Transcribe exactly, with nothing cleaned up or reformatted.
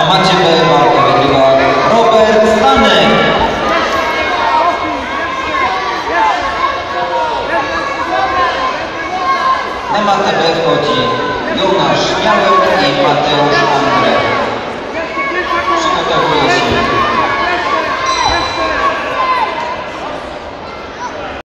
Na macie B walkę wygrywa Robert Stanek. Na matę B wchodzi Jonasz Miałek i Mateusz